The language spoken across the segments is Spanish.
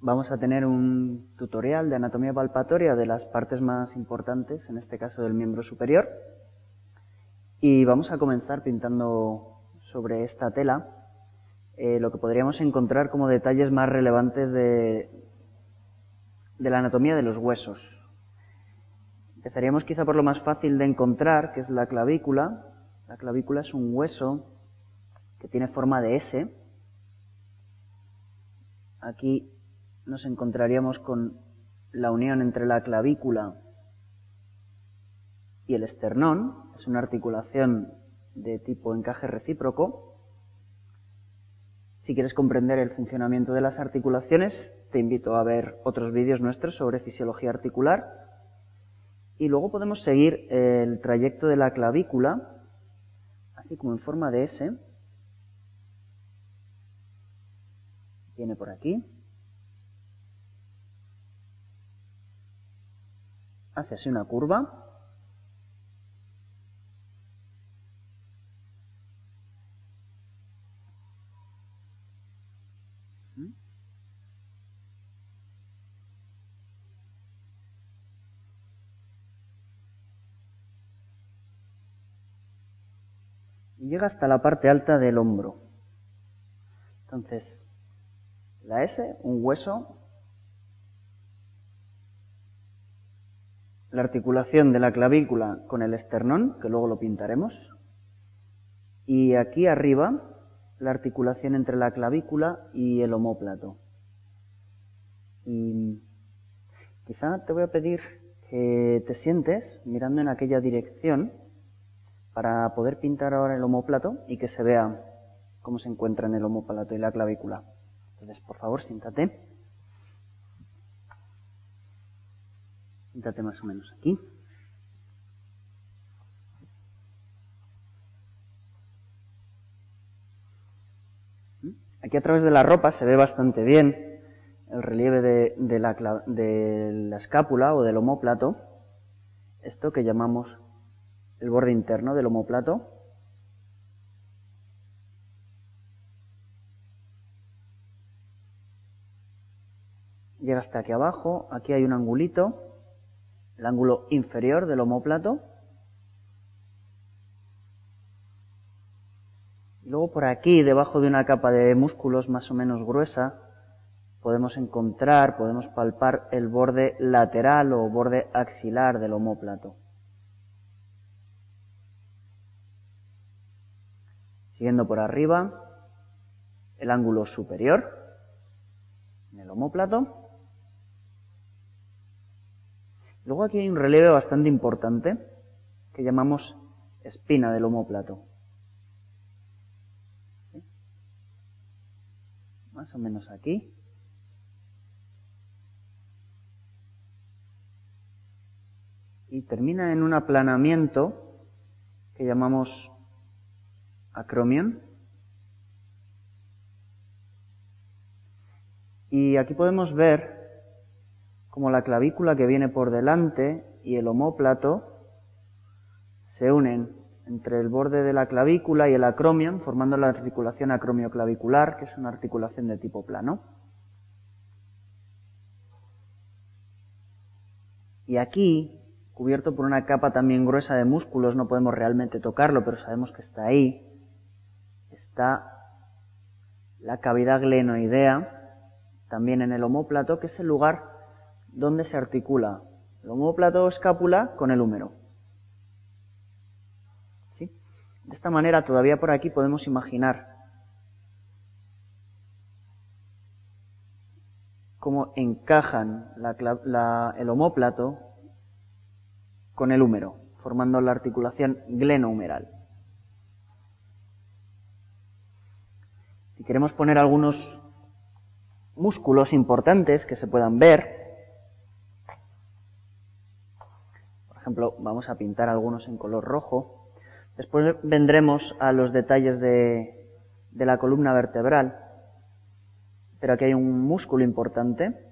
vamos a tener un tutorial de anatomía palpatoria de las partes más importantes, en este caso del miembro superior. Y vamos a comenzar pintando sobre esta tela lo que podríamos encontrar como detalles más relevantes de la anatomía de los huesos. Empezaríamos quizá por lo más fácil de encontrar, que es la clavícula. La clavícula es un hueso que tiene forma de S. Aquí nos encontraríamos con la unión entre la clavícula y el esternón. Es una articulación de tipo encaje recíproco. Si quieres comprender el funcionamiento de las articulaciones, te invito a ver otros vídeos nuestros sobre fisiología articular. Y luego podemos seguir el trayecto de la clavícula, así como en forma de S. Viene por aquí. Hace así una curva. Y llega hasta la parte alta del hombro. Entonces, la S, un hueso. La articulación de la clavícula con el esternón, que luego lo pintaremos. Y aquí arriba, la articulación entre la clavícula y el omóplato. Y quizá te voy a pedir que te sientes mirando en aquella dirección para poder pintar ahora el omóplato y que se vea cómo se encuentran el omóplato y la clavícula. Entonces, por favor, siéntate. Siéntate más o menos aquí. Aquí a través de la ropa se ve bastante bien el relieve de la escápula o del omóplato. Esto que llamamos el borde interno del omóplato. Llega hasta aquí abajo. Aquí hay un angulito, el ángulo inferior del omóplato. Y luego por aquí, debajo de una capa de músculos más o menos gruesa, podemos palpar el borde lateral o borde axilar del omóplato. Siguiendo por arriba, el ángulo superior en el omóplato. Luego aquí hay un relieve bastante importante que llamamos espina del omóplato. ¿Sí? Más o menos aquí. Y termina en un aplanamiento que llamamos acromion. Y aquí podemos ver cómo la clavícula que viene por delante y el omóplato se unen entre el borde de la clavícula y el acromion, formando la articulación acromioclavicular, que es una articulación de tipo plano. Y aquí, cubierto por una capa también gruesa de músculos, no podemos realmente tocarlo, pero sabemos que está ahí, está la cavidad glenoidea, también en el omóplato, que es el lugar donde se articula el omóplato o escápula con el húmero. ¿Sí? De esta manera, todavía por aquí podemos imaginar cómo encajan el omóplato con el húmero, formando la articulación glenohumeral. Si queremos poner algunos músculos importantes que se puedan ver, por ejemplo, vamos a pintar algunos en color rojo. Después vendremos a los detalles de la columna vertebral, pero aquí hay un músculo importante,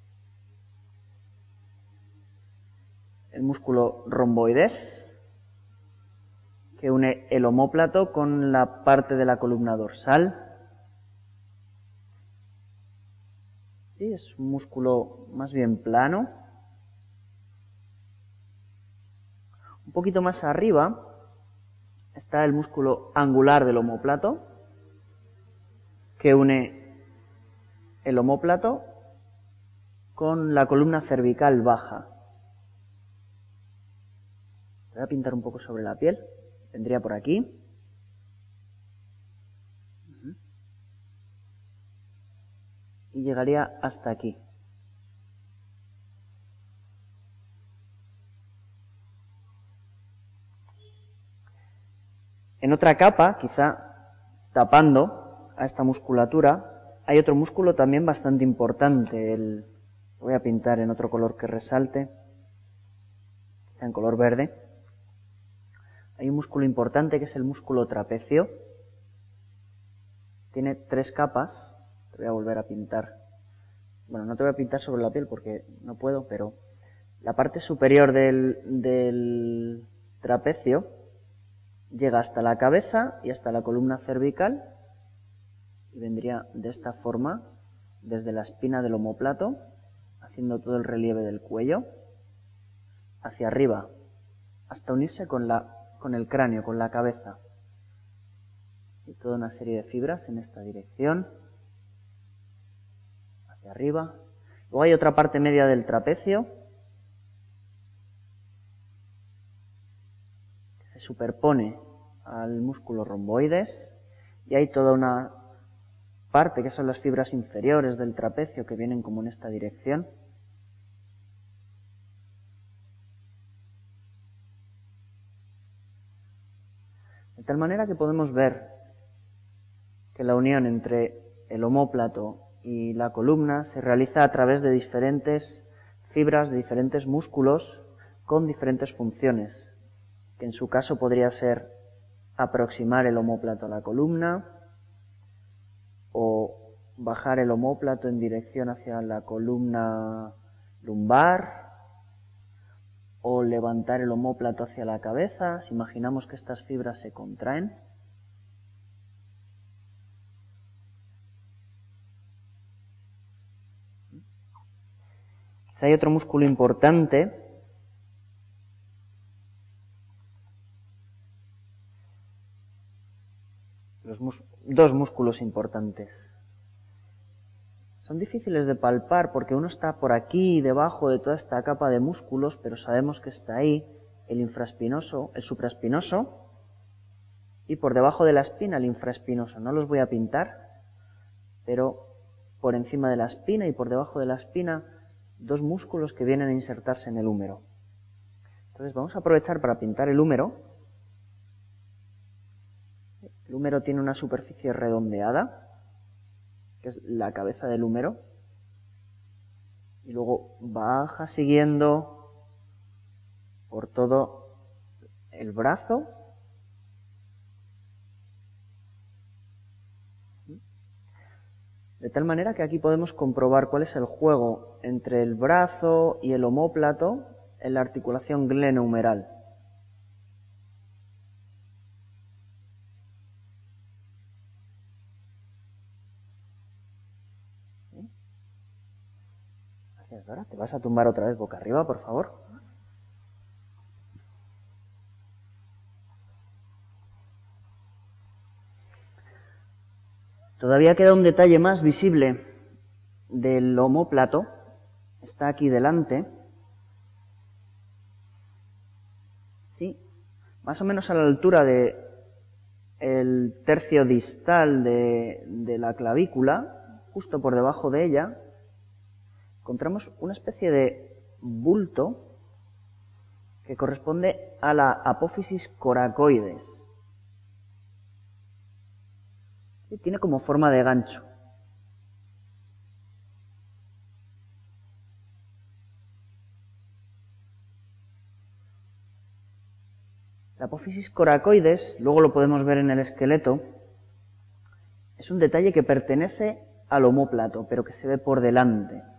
el músculo romboides, que une el omóplato con la parte de la columna dorsal. ¿sí? Es un músculo más bien plano. Un poquito más arriba está el músculo angular del omóplato, que une el omóplato con la columna cervical baja. Voy a pintar un poco sobre la piel. Vendría por aquí. Y llegaría hasta aquí. En otra capa, quizá tapando a esta musculatura, hay otro músculo también bastante importante. Lo voy a pintar en otro color que resalte, quizá en color verde. Hay un músculo importante que es el músculo trapecio. Tiene 3 capas. Te voy a volver a pintar. Bueno, no te voy a pintar sobre la piel porque no puedo, pero la parte superior del trapecio llega hasta la cabeza y hasta la columna cervical y vendría de esta forma desde la espina del omóplato, haciendo todo el relieve del cuello, hacia arriba, hasta unirse con el cráneo, con la cabeza. Y toda una serie de fibras en esta dirección, hacia arriba. Luego hay otra parte media del trapecio, que se superpone al músculo romboides, y hay toda una parte que son las fibras inferiores del trapecio que vienen como en esta dirección. De tal manera que podemos ver que la unión entre el omóplato y la columna se realiza a través de diferentes fibras, de diferentes músculos con diferentes funciones, que en su caso podría ser aproximar el omóplato a la columna o bajar el omóplato en dirección hacia la columna lumbar o levantar el omóplato hacia la cabeza. Si imaginamos que estas fibras se contraen, quizá hay otro músculo importante dos músculos importantes. Son difíciles de palpar porque uno está por aquí, debajo de toda esta capa de músculos, pero sabemos que está ahí el infraespinoso, el supraespinoso, y por debajo de la espina el infraespinoso. No los voy a pintar, pero por encima de la espina y por debajo de la espina, 2 músculos que vienen a insertarse en el húmero. Entonces vamos a aprovechar para pintar el húmero. El húmero tiene una superficie redondeada, que es la cabeza del húmero, y luego baja siguiendo por todo el brazo, de tal manera que aquí podemos comprobar cuál es el juego entre el brazo y el omóplato en la articulación glenohumeral. Ahora te vas a tumbar otra vez boca arriba, por favor. Todavía queda un detalle más visible del omóplato. Está aquí delante. Sí, más o menos a la altura del tercio distal de la clavícula, justo por debajo de ella, encontramos una especie de bulto que corresponde a la apófisis coracoides. Y tiene como forma de gancho. La apófisis coracoides, luego lo podemos ver en el esqueleto, es un detalle que pertenece al omóplato, pero que se ve por delante.